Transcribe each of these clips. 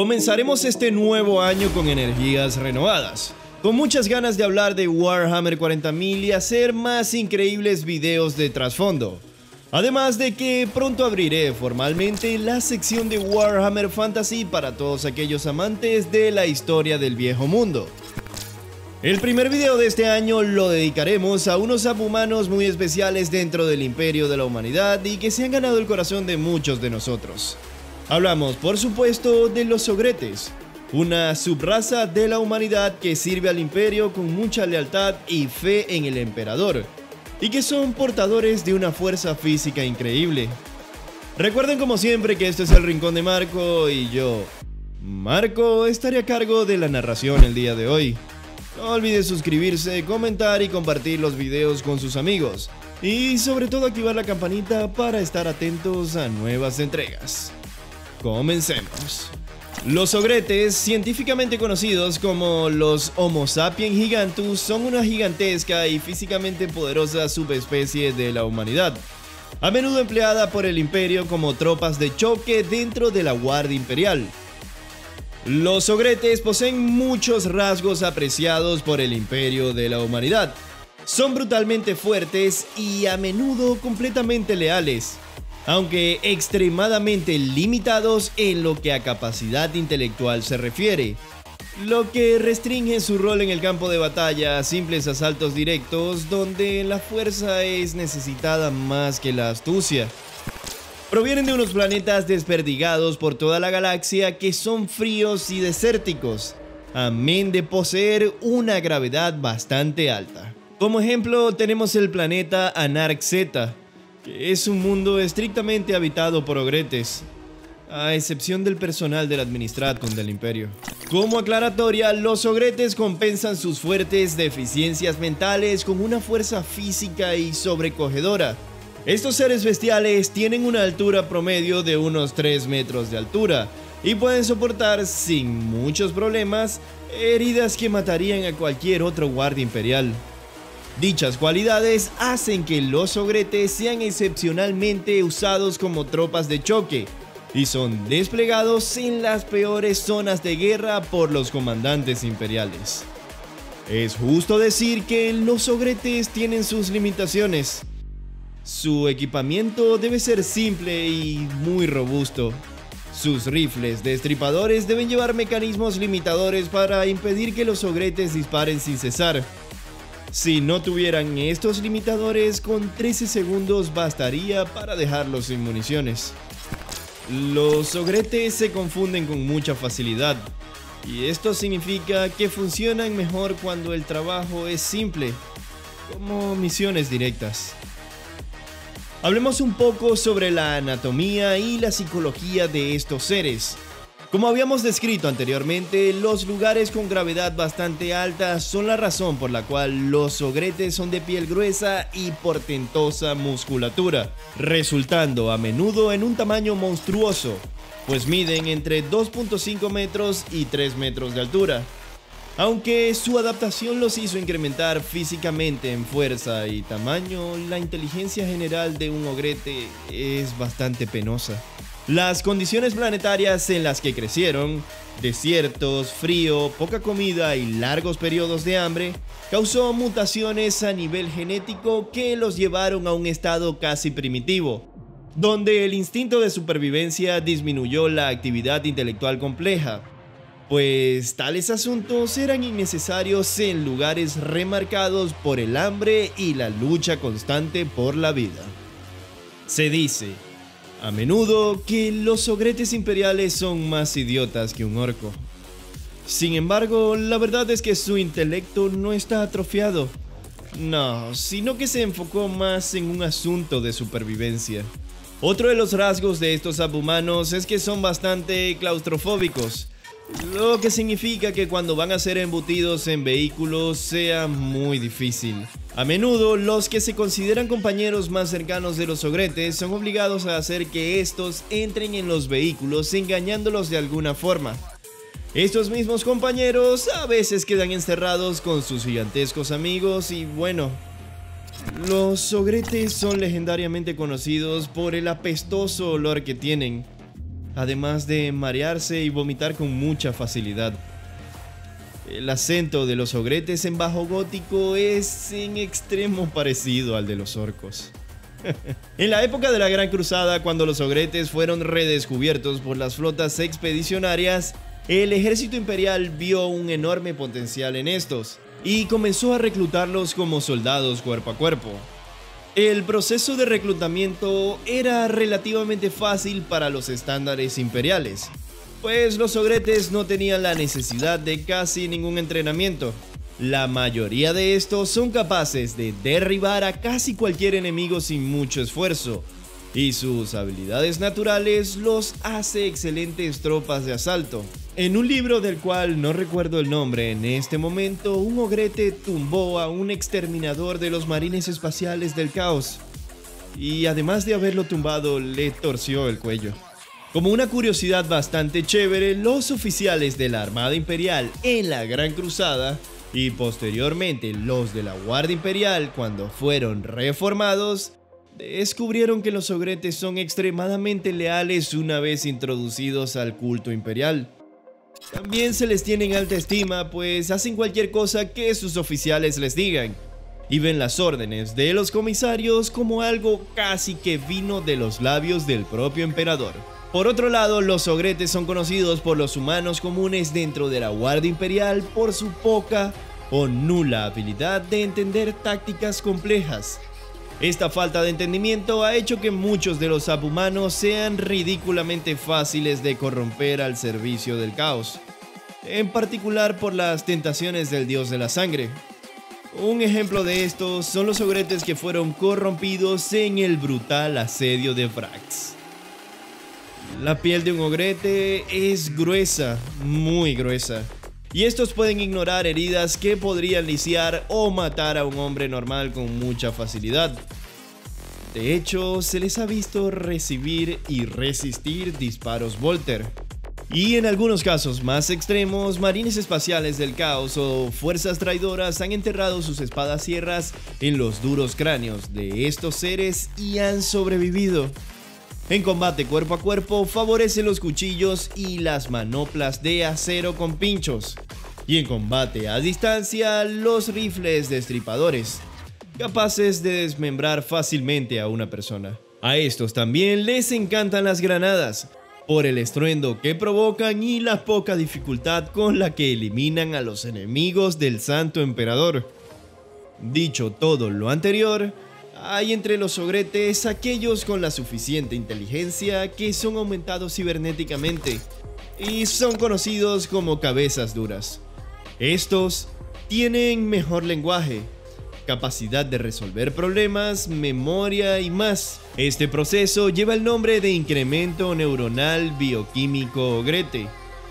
Comenzaremos este nuevo año con energías renovadas, con muchas ganas de hablar de Warhammer 40.000 y hacer más increíbles videos de trasfondo. Además de que pronto abriré formalmente la sección de Warhammer Fantasy para todos aquellos amantes de la historia del viejo mundo. El primer video de este año lo dedicaremos a unos subhumanos muy especiales dentro del imperio de la humanidad y que se han ganado el corazón de muchos de nosotros. Hablamos, por supuesto, de los ogretes, una subraza de la humanidad que sirve al imperio con mucha lealtad y fe en el emperador, y que son portadores de una fuerza física increíble. Recuerden como siempre que este es el Rincón de Marco y yo, Marco, estaré a cargo de la narración el día de hoy. No olviden suscribirse, comentar y compartir los videos con sus amigos, y sobre todo activar la campanita para estar atentos a nuevas entregas. Comencemos. Los ogretes, científicamente conocidos como los Homo sapiens gigantus, son una gigantesca y físicamente poderosa subespecie de la humanidad, a menudo empleada por el imperio como tropas de choque dentro de la Guardia Imperial. Los ogretes poseen muchos rasgos apreciados por el imperio de la humanidad. Son brutalmente fuertes y a menudo completamente leales, aunque extremadamente limitados en lo que a capacidad intelectual se refiere, lo que restringe su rol en el campo de batalla a simples asaltos directos donde la fuerza es necesitada más que la astucia. Provienen de unos planetas desperdigados por toda la galaxia que son fríos y desérticos, amén de poseer una gravedad bastante alta. Como ejemplo tenemos el planeta Anark Z, que es un mundo estrictamente habitado por ogretes, a excepción del personal del Administratum del Imperio. Como aclaratoria, los ogretes compensan sus fuertes deficiencias mentales con una fuerza física y sobrecogedora. Estos seres bestiales tienen una altura promedio de unos 3 metros de altura y pueden soportar sin muchos problemas heridas que matarían a cualquier otro guardia imperial. Dichas cualidades hacen que los ogretes sean excepcionalmente usados como tropas de choque y son desplegados en las peores zonas de guerra por los comandantes imperiales. Es justo decir que los ogretes tienen sus limitaciones. Su equipamiento debe ser simple y muy robusto. Sus rifles destripadores deben llevar mecanismos limitadores para impedir que los ogretes disparen sin cesar. Si no tuvieran estos limitadores, con 13 segundos bastaría para dejarlos sin municiones. Los ogretes se confunden con mucha facilidad, y esto significa que funcionan mejor cuando el trabajo es simple, como misiones directas. Hablemos un poco sobre la anatomía y la psicología de estos seres. Como habíamos descrito anteriormente, los lugares con gravedad bastante alta son la razón por la cual los ogretes son de piel gruesa y portentosa musculatura, resultando a menudo en un tamaño monstruoso, pues miden entre 2.5 metros y 3 metros de altura. Aunque su adaptación los hizo incrementar físicamente en fuerza y tamaño, la inteligencia general de un ogrete es bastante penosa. Las condiciones planetarias en las que crecieron, desiertos, frío, poca comida y largos periodos de hambre, causó mutaciones a nivel genético que los llevaron a un estado casi primitivo, donde el instinto de supervivencia disminuyó la actividad intelectual compleja, pues tales asuntos eran innecesarios en lugares remarcados por el hambre y la lucha constante por la vida. Se dice a menudo que los ogretes imperiales son más idiotas que un orco. Sin embargo, la verdad es que su intelecto no está atrofiado. No, sino que se enfocó más en un asunto de supervivencia. Otro de los rasgos de estos subhumanos es que son bastante claustrofóbicos, lo que significa que cuando van a ser embutidos en vehículos sea muy difícil. A menudo, los que se consideran compañeros más cercanos de los ogretes son obligados a hacer que estos entren en los vehículos engañándolos de alguna forma. Estos mismos compañeros a veces quedan encerrados con sus gigantescos amigos y bueno, los ogretes son legendariamente conocidos por el apestoso olor que tienen. además de marearse y vomitar con mucha facilidad. El acento de los ogretes en bajo gótico es en extremo parecido al de los orcos. En la época de la Gran Cruzada, cuando los ogretes fueron redescubiertos por las flotas expedicionarias, el ejército imperial vio un enorme potencial en estos y comenzó a reclutarlos como soldados cuerpo a cuerpo. El proceso de reclutamiento era relativamente fácil para los estándares imperiales, pues los ogretes no tenían la necesidad de casi ningún entrenamiento. La mayoría de estos son capaces de derribar a casi cualquier enemigo sin mucho esfuerzo, y sus habilidades naturales los hace excelentes tropas de asalto. En un libro del cual no recuerdo el nombre en este momento, un ogrete tumbó a un exterminador de los marines espaciales del caos, y además de haberlo tumbado, le torció el cuello. Como una curiosidad bastante chévere, los oficiales de la Armada Imperial en la Gran Cruzada y posteriormente los de la Guardia Imperial, cuando fueron reformados, descubrieron que los ogretes son extremadamente leales una vez introducidos al culto imperial. También se les tiene en alta estima, pues hacen cualquier cosa que sus oficiales les digan, y ven las órdenes de los comisarios como algo casi que vino de los labios del propio emperador. Por otro lado, los ogretes son conocidos por los humanos comunes dentro de la Guardia Imperial por su poca o nula habilidad de entender tácticas complejas. Esta falta de entendimiento ha hecho que muchos de los subhumanos sean ridículamente fáciles de corromper al servicio del caos, en particular por las tentaciones del dios de la sangre. Un ejemplo de esto son los ogretes que fueron corrompidos en el brutal asedio de Vrax. La piel de un ogrete es gruesa, muy gruesa, y estos pueden ignorar heridas que podrían lisiar o matar a un hombre normal con mucha facilidad. De hecho, se les ha visto recibir y resistir disparos Volter. Y en algunos casos más extremos, marines espaciales del caos o fuerzas traidoras han enterrado sus espadas sierras en los duros cráneos de estos seres y han sobrevivido. En combate cuerpo a cuerpo favorecen los cuchillos y las manoplas de acero con pinchos, y en combate a distancia los rifles destripadores, capaces de desmembrar fácilmente a una persona. A estos también les encantan las granadas, por el estruendo que provocan y la poca dificultad con la que eliminan a los enemigos del Santo Emperador. Dicho todo lo anterior, hay entre los ogretes aquellos con la suficiente inteligencia que son aumentados cibernéticamente y son conocidos como cabezas duras. Estos tienen mejor lenguaje, capacidad de resolver problemas, memoria y más. Este proceso lleva el nombre de incremento neuronal bioquímico ogrete.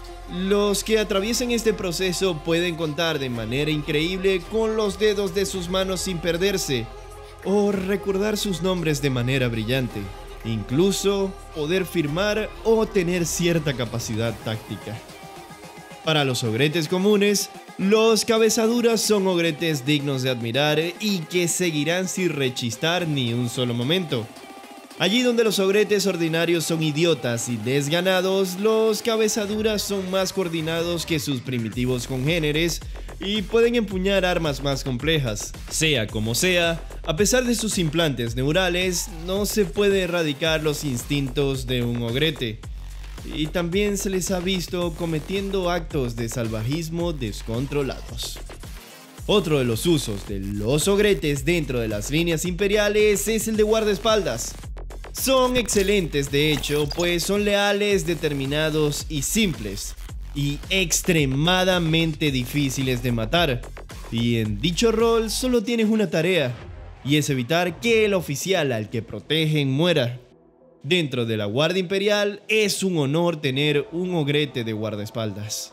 Los que atraviesan este proceso pueden contar de manera increíble con los dedos de sus manos sin perderse, o recordar sus nombres de manera brillante, incluso poder firmar o tener cierta capacidad táctica. Para los ogretes comunes, los cabezaduras son ogretes dignos de admirar y que seguirán sin rechistar ni un solo momento. Allí donde los ogretes ordinarios son idiotas y desganados, los cabezaduras son más coordinados que sus primitivos congéneres y pueden empuñar armas más complejas. Sea como sea, a pesar de sus implantes neurales, no se puede erradicar los instintos de un ogrete. Y también se les ha visto cometiendo actos de salvajismo descontrolados. Otro de los usos de los ogretes dentro de las líneas imperiales es el de guardaespaldas. Son excelentes de hecho, pues son leales, determinados y simples, y extremadamente difíciles de matar. Y en dicho rol solo tienes una tarea, y es evitar que el oficial al que protegen muera. Dentro de la Guardia Imperial es un honor tener un ogrete de guardaespaldas.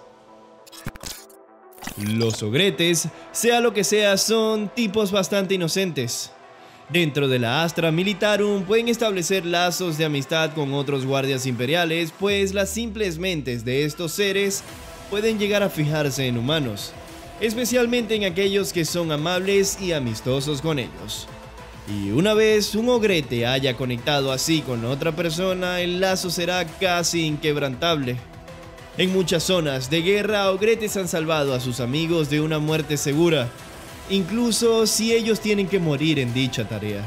Los ogretes, sea lo que sea, son tipos bastante inocentes. Dentro de la Astra Militarum pueden establecer lazos de amistad con otros guardias imperiales, pues las simples mentes de estos seres pueden llegar a fijarse en humanos, especialmente en aquellos que son amables y amistosos con ellos. Y una vez un ogrete haya conectado así con otra persona, el lazo será casi inquebrantable. En muchas zonas de guerra, ogretes han salvado a sus amigos de una muerte segura, incluso si ellos tienen que morir en dicha tarea.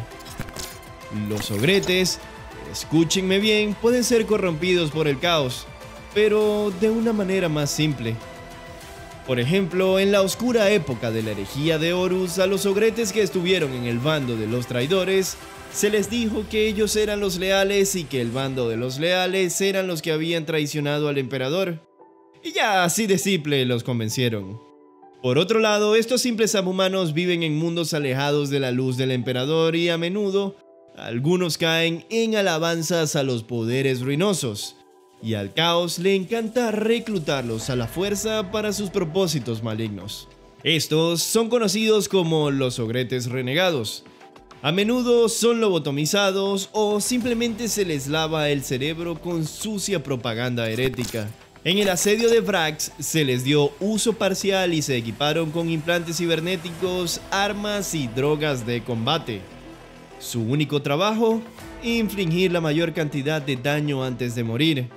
Los ogretes, escúchenme bien, pueden ser corrompidos por el caos, pero de una manera más simple. Por ejemplo, en la oscura época de la herejía de Horus, a los ogretes que estuvieron en el bando de los traidores, se les dijo que ellos eran los leales y que el bando de los leales eran los que habían traicionado al emperador. Y ya así de simple los convencieron. Por otro lado, estos simples subhumanos viven en mundos alejados de la luz del emperador y a menudo, algunos caen en alabanzas a los poderes ruinosos. Y al caos le encanta reclutarlos a la fuerza para sus propósitos malignos. Estos son conocidos como los ogretes renegados. A menudo son lobotomizados o simplemente se les lava el cerebro con sucia propaganda herética. En el asedio de Vrax se les dio uso parcial y se equiparon con implantes cibernéticos, armas y drogas de combate. Su único trabajo, infligir la mayor cantidad de daño antes de morir.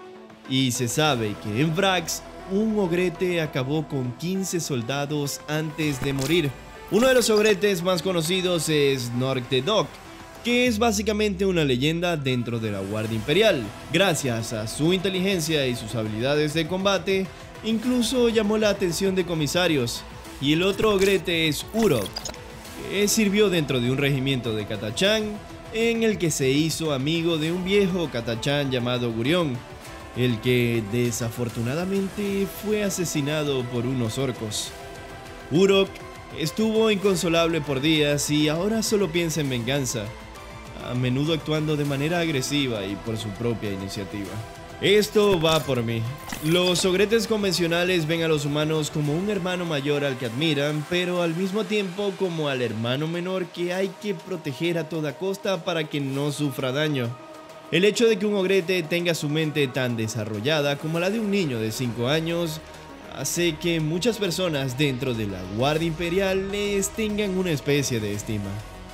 Y se sabe que en Vrax, un ogrete acabó con 15 soldados antes de morir. Uno de los ogretes más conocidos es Snork the Dog, que es básicamente una leyenda dentro de la Guardia Imperial. Gracias a su inteligencia y sus habilidades de combate, incluso llamó la atención de comisarios. Y el otro ogrete es Urok, que sirvió dentro de un regimiento de Catachan, en el que se hizo amigo de un viejo Catachan llamado Gurion, el que desafortunadamente fue asesinado por unos orcos. Urok estuvo inconsolable por días y ahora solo piensa en venganza, a menudo actuando de manera agresiva y por su propia iniciativa. Esto va por mí. Los ogretes convencionales ven a los humanos como un hermano mayor al que admiran, pero al mismo tiempo como al hermano menor que hay que proteger a toda costa para que no sufra daño. El hecho de que un ogrete tenga su mente tan desarrollada como la de un niño de 5 años hace que muchas personas dentro de la Guardia Imperial les tengan una especie de estima.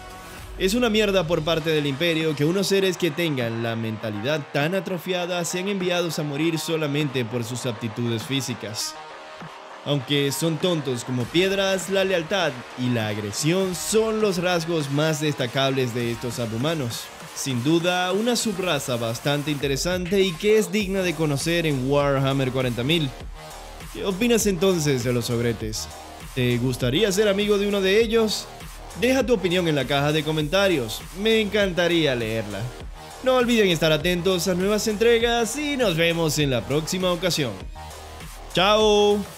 Es una mierda por parte del Imperio que unos seres que tengan la mentalidad tan atrofiada sean enviados a morir solamente por sus aptitudes físicas. Aunque son tontos como piedras, la lealtad y la agresión son los rasgos más destacables de estos subhumanos. Sin duda, una subraza bastante interesante y que es digna de conocer en Warhammer 40.000. ¿Qué opinas entonces de los ogretes? ¿Te gustaría ser amigo de uno de ellos? Deja tu opinión en la caja de comentarios, me encantaría leerla. No olviden estar atentos a nuevas entregas y nos vemos en la próxima ocasión. ¡Chao!